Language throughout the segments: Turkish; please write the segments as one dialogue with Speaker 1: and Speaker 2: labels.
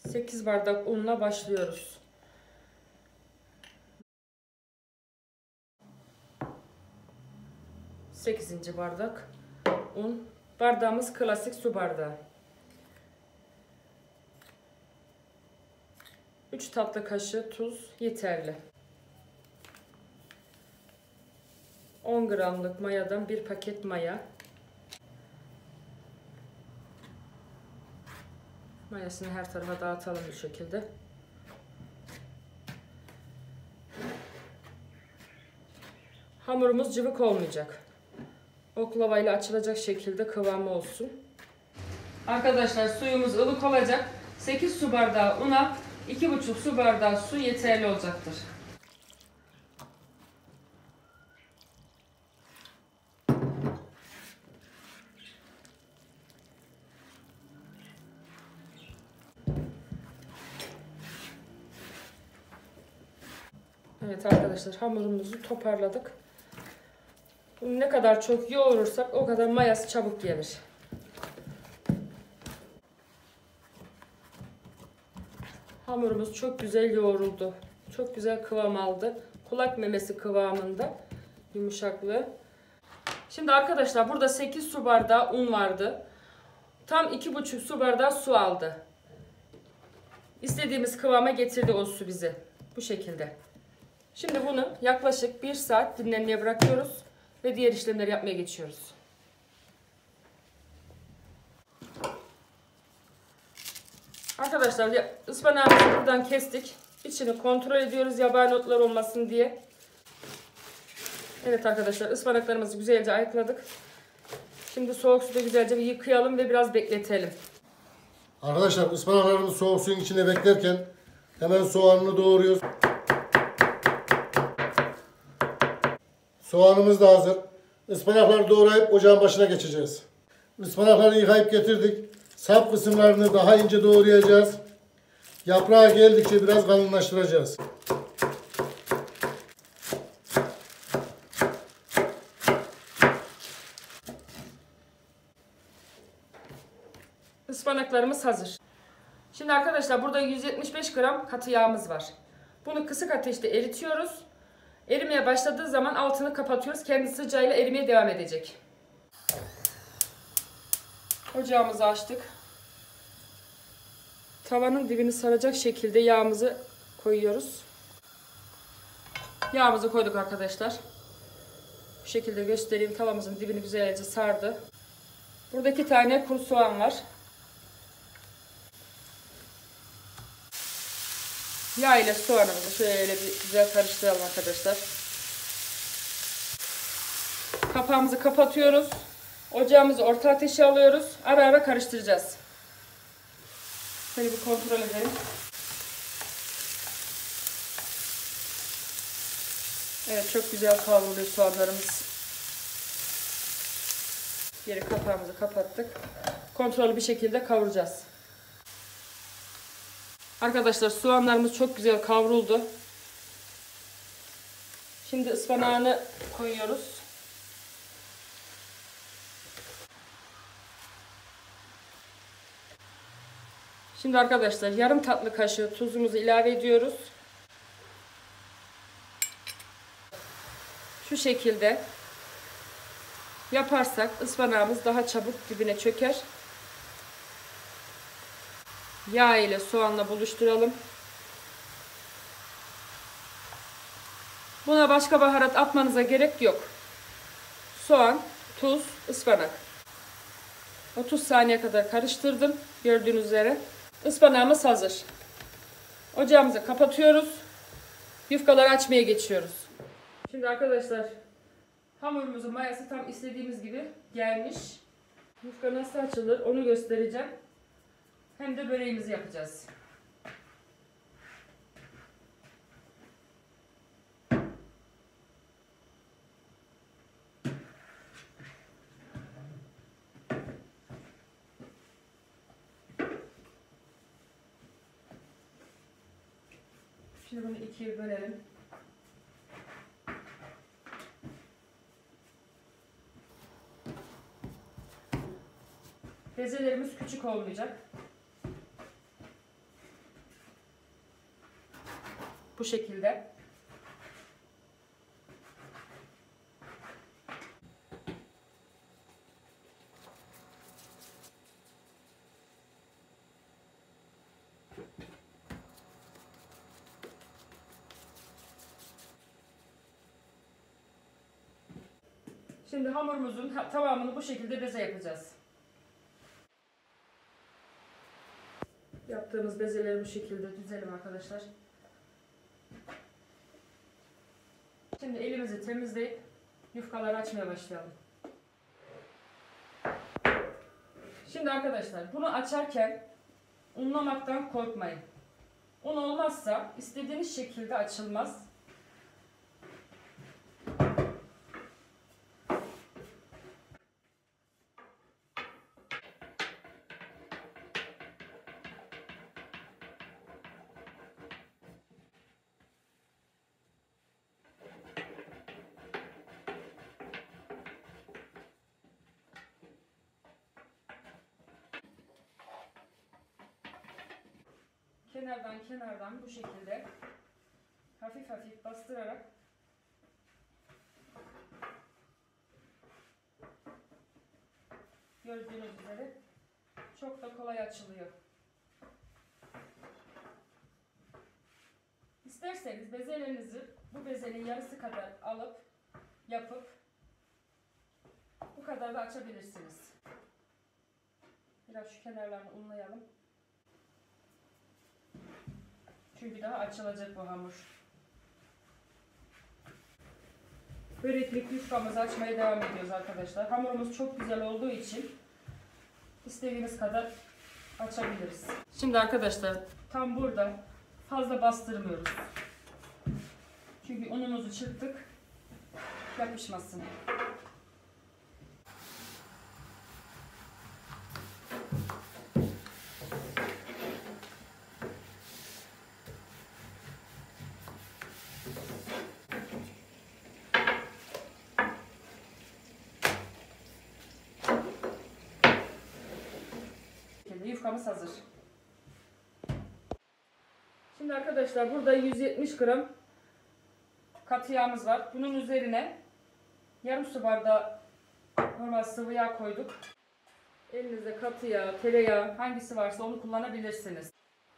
Speaker 1: 8 bardak unla başlıyoruz. Sekizinci bardak un. Bardağımız klasik su bardağı. 3 tatlı kaşığı tuz yeterli. 10 gramlık mayadan bir paket maya. Mayasını her tarafa dağıtalım bu şekilde. Hamurumuz cıvık olmayacak. Oklava ile açılacak şekilde kıvamı olsun. Arkadaşlar suyumuz ılık olacak. 8 su bardağı una 2,5 su bardağı su yeterli olacaktır. Evet arkadaşlar, hamurumuzu toparladık. Bunu ne kadar çok yoğurursak o kadar mayası çabuk gelir. Hamurumuz çok güzel yoğruldu. Çok güzel kıvam aldı. Kulak memesi kıvamında yumuşaklığı. Şimdi arkadaşlar burada 8 su bardağı un vardı. Tam 2,5 su bardağı su aldı. İstediğimiz kıvama getirdi o su bizi. Bu şekilde. Şimdi bunu yaklaşık 1 saat dinlenmeye bırakıyoruz ve diğer işlemleri yapmaya geçiyoruz. Arkadaşlar ıspanağımızı buradan kestik. İçini kontrol ediyoruz yabani otlar olmasın diye. Evet arkadaşlar, ıspanaklarımızı güzelce ayıkladık. Şimdi soğuk suda güzelce bir yıkayalım ve biraz bekletelim.
Speaker 2: Arkadaşlar ıspanaklarımızı soğuk suyun içine beklerken hemen soğanını doğruyoruz. Soğanımız da hazır. Ispanakları doğrayıp ocağın başına geçeceğiz. Ispanakları yıkayıp getirdik. Sap kısımlarını daha ince doğrayacağız. Yaprağa geldikçe biraz kalınlaştıracağız.
Speaker 1: Ispanaklarımız hazır. Şimdi arkadaşlar burada 175 gram katı yağımız var. Bunu kısık ateşte eritiyoruz. Erimeye başladığı zaman altını kapatıyoruz. Kendi sıcağıyla erimeye devam edecek. Ocağımızı açtık. Tavanın dibini saracak şekilde yağımızı koyuyoruz. Yağımızı koyduk arkadaşlar. Bu şekilde göstereyim. Tavamızın dibini güzelce sardı. Burada 2 tane kuru soğan var. Yağ ile soğanımızı şöyle bir güzel karıştıralım arkadaşlar. Kapağımızı kapatıyoruz. Ocağımızı orta ateşe alıyoruz. Ara ara karıştıracağız. Şöyle bir kontrol edelim. Evet, çok güzel kavruluyor soğanlarımız. Geri kapağımızı kapattık. Kontrollü bir şekilde kavuracağız. Arkadaşlar soğanlarımız çok güzel kavruldu. Şimdi ıspanağını koyuyoruz. Şimdi arkadaşlar yarım tatlı kaşığı tuzumuzu ilave ediyoruz. Şu şekilde yaparsak ıspanağımız daha çabuk dibine çöker. Yağ ile soğanla buluşturalım. Buna başka baharat atmanıza gerek yok. Soğan, tuz, ıspanak. 30 saniye kadar karıştırdım. Gördüğünüz üzere. Ispanağımız hazır. Ocağımızı kapatıyoruz. Yufkaları açmaya geçiyoruz. Şimdi arkadaşlar hamurumuzun mayası tam istediğimiz gibi gelmiş. Yufka nasıl açılır onu göstereceğim. Hem de böreğimizi yapacağız. Şimdi bunu ikiye bölelim. Bezelerimiz küçük olmayacak. Bu şekilde. Şimdi hamurumuzun tamamını bu şekilde beze yapacağız. Yaptığımız bezeleri bu şekilde düzelim arkadaşlar. Şimdi elimizi temizleyip yufkaları açmaya başlayalım. Şimdi arkadaşlar bunu açarken unlamaktan korkmayın. Un olmazsa istediğiniz şekilde açılmaz. Kenardan bu şekilde hafif hafif bastırarak gördüğünüz üzere çok da kolay açılıyor. İsterseniz bezelerinizi bu bezenin yarısı kadar alıp yapıp bu kadar da açabilirsiniz. Biraz şu kenarlarını unlayalım. Çünkü daha açılacak bu hamur. Böreklik yufkamızı açmaya devam ediyoruz arkadaşlar. Hamurumuz çok güzel olduğu için istediğiniz kadar açabiliriz. Şimdi arkadaşlar tam burada fazla bastırmıyoruz. Çünkü unumuzu çırptık. Yapışmasın. Yufkamız hazır. Şimdi arkadaşlar burada 170 gram katı yağımız var. Bunun üzerine yarım su bardağı normal sıvı yağ koyduk. Elinizde katı yağ, tereyağı hangisi varsa onu kullanabilirsiniz.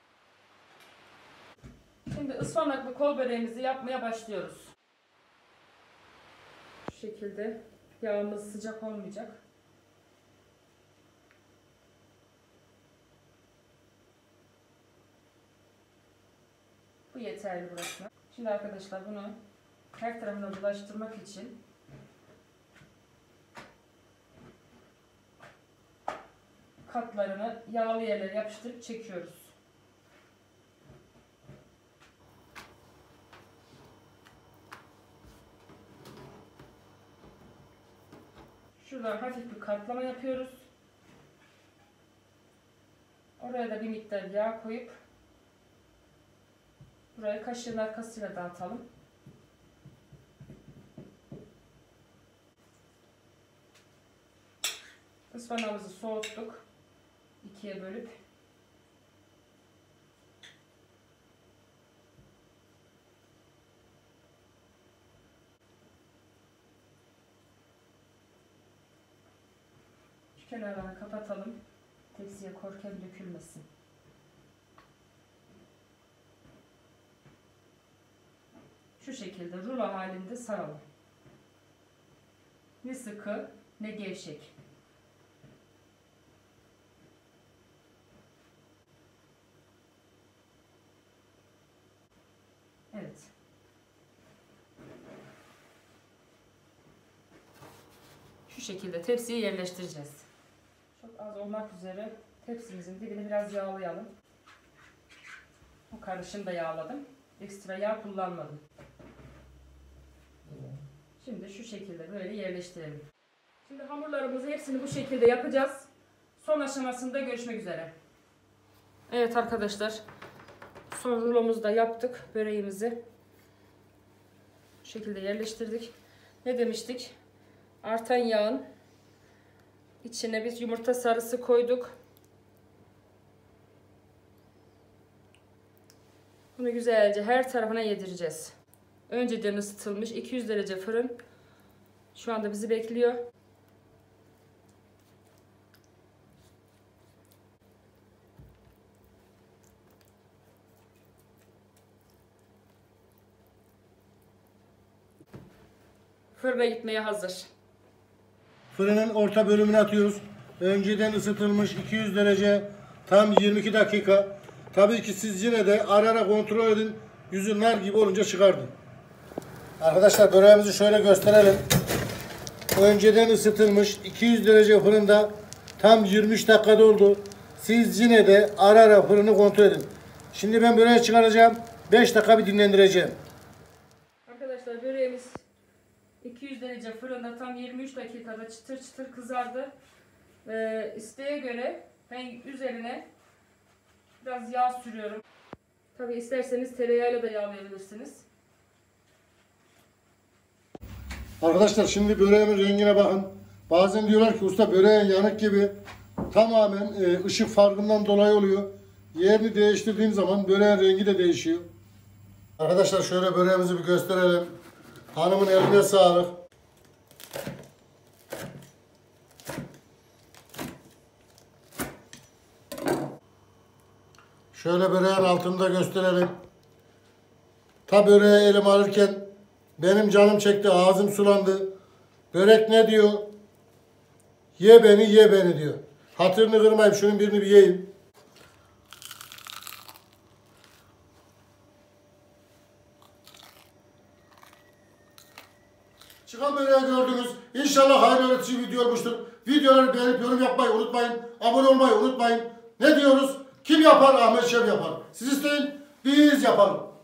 Speaker 1: Şimdi ıspanaklı kol böreğimizi yapmaya başlıyoruz. Şu şekilde yağımız sıcak olmayacak. Bu yeterli burası. Şimdi arkadaşlar bunu her tarafına bulaştırmak için katlarını yağlı yerlere yapıştırıp çekiyoruz. Şuradan hafif bir katlama yapıyoruz. Oraya da bir miktar yağ koyup burayı kaşığın arkasıyla dağıtalım. Ispanağımızı soğuttuk. İkiye bölüp şu kenarlarını kapatalım. Tepsiye korken dökülmesin. Şu şekilde rulo halinde saralım. Ne sıkı ne gevşek. Evet. Şu şekilde tepsiye yerleştireceğiz. Çok az olmak üzere tepsimizin dibini biraz yağlayalım. Bu karışımı da yağladım. Ekstra yağ kullanmadım. Şimdi şu şekilde böyle yerleştirelim. Şimdi hamurlarımızı hepsini bu şekilde yapacağız. Son aşamasında görüşmek üzere. Evet arkadaşlar. Son rulomuzu da yaptık. Böreğimizi bu şekilde yerleştirdik. Ne demiştik? Artan yağın içine biz yumurta sarısı koyduk. Bunu güzelce her tarafına yedireceğiz. Önceden ısıtılmış 200 derece fırın şu anda bizi bekliyor. Fırına gitmeye hazır.
Speaker 2: Fırının orta bölümünü atıyoruz. Önceden ısıtılmış 200 derece tam 22 dakika. Tabii ki siz yine de ara ara kontrol edin. Yüzü nar gibi olunca çıkardı. Arkadaşlar böreğimizi şöyle gösterelim. Önceden ısıtılmış 200 derece fırında tam 23 dakikada oldu. Siz yine de ara ara fırını kontrol edin. Şimdi ben böreği çıkaracağım. 5 dakika bir dinlendireceğim.
Speaker 1: Arkadaşlar böreğimiz 200 derece fırında tam 23 dakikada çıtır çıtır kızardı. İsteğe göre ben üzerine biraz yağ sürüyorum. Tabi isterseniz tereyağıyla da yağlayabilirsiniz.
Speaker 2: Arkadaşlar şimdi böreğimin rengine bakın. Bazen diyorlar ki usta böreğin yanık gibi. Tamamen ışık farkından dolayı oluyor. Yerini değiştirdiğim zaman böreğin rengi de değişiyor. Arkadaşlar şöyle böreğimizi bir gösterelim. Hanımın eline sağlık. Şöyle böreğin altını da gösterelim. Ta böreği elime alırken benim canım çekti, ağzım sulandı. Börek ne diyor? Ye beni, ye beni diyor. Hatırını kırmayayım, şunun birini bir yiyeyim. Çıkan böreği gördünüz. İnşallah hayırlı öğretici video olmuştur. Videoları beğenip yorum yapmayı unutmayın. Abone olmayı unutmayın. Ne diyoruz? Kim yapar? Ahmet Şef yapar. Siz isteyin, biz yapalım.